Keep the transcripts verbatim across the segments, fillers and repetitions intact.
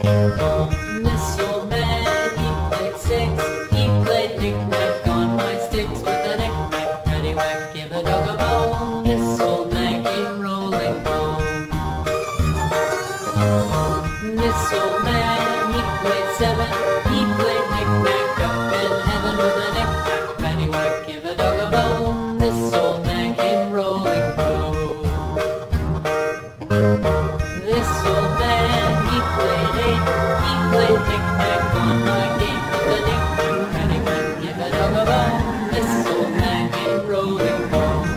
rolling ball. This old man, he played six. He played knick-knack on my sticks with a knick-knack, paddywhack, give a dog a bone. This old man came rolling ball. This old man, he played seven. He played knick-knack up in heaven with a knick-knack, paddywhack, give a dog a bone. This old man came rolling through. This old man, he played eight. He played knick-knack on my gate with a knick-knack, paddywhack, give a dog a bone. This old man came rolling home.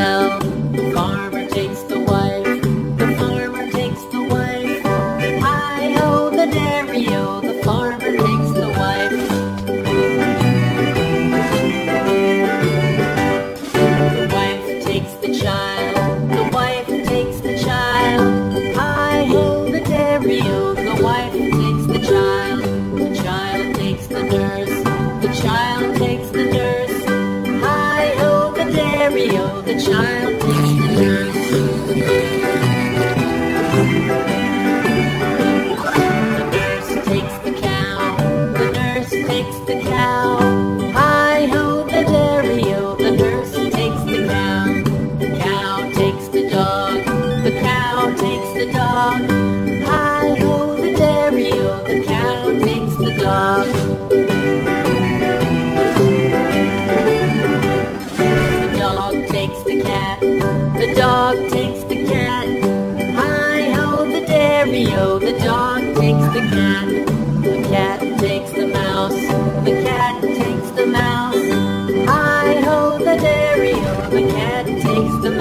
well. The farmer takes the wife, the farmer takes the wife. Hi-ho, the dairy-o, the farmer takes the wife. The wife takes the child, the wife takes the child. Hi-ho, the dairy-o, the wife takes the child. The child takes the nurse, the child takes the nurse. Hi-ho, the dairy-o, the child takes the nurse. The nurse takes the cow, the nurse takes the cow. Hi-ho, the dairy-o, the nurse takes the cow. The cow takes the dog, the cow takes the dog. Hi-ho, the dairy-o, the cow takes the dog. The dog takes the cat, the dog takes the cat. Hi-ho, the dairy-o, the dog takes the cat. The cat takes the mouse, the cat takes the mouse. Hi-ho, the dairy-o, the cat takes the